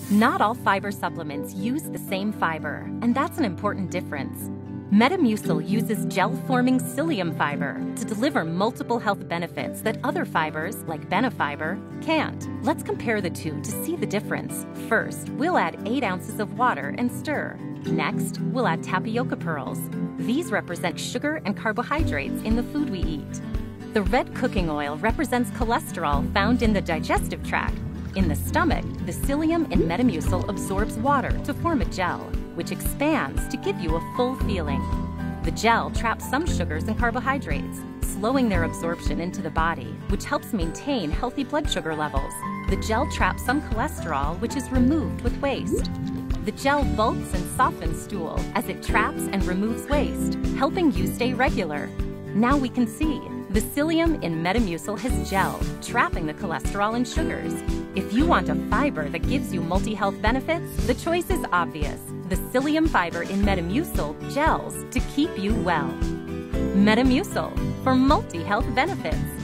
Not all fiber supplements use the same fiber, and that's an important difference. Metamucil uses gel-forming psyllium fiber to deliver multiple health benefits that other fibers, like benefiber, can't. Let's compare the two to see the difference. First, we'll add 8 ounces of water and stir. Next, we'll add tapioca pearls. These represent sugar and carbohydrates in the food we eat. The red cooking oil represents cholesterol found in the digestive tract. In the stomach, the psyllium in Metamucil absorbs water to form a gel, which expands to give you a full feeling. The gel traps some sugars and carbohydrates, slowing their absorption into the body, which helps maintain healthy blood sugar levels. The gel traps some cholesterol, which is removed with waste. The gel bulks and softens stool as it traps and removes waste, helping you stay regular. Now we can see. The psyllium in Metamucil has gel, trapping the cholesterol and sugars. If you want a fiber that gives you multi-health benefits, the choice is obvious. The psyllium fiber in Metamucil gels to keep you well. Metamucil for multi-health benefits.